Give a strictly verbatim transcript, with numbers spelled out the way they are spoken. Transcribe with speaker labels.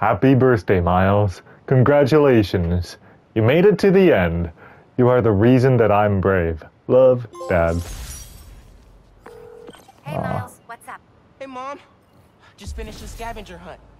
Speaker 1: Happy birthday, Miles. Congratulations. You made it to the end. You are the reason that I'm brave. Love, Dad.
Speaker 2: Hey, Miles. What's up?
Speaker 3: Hey, Mom. Just finished the scavenger hunt.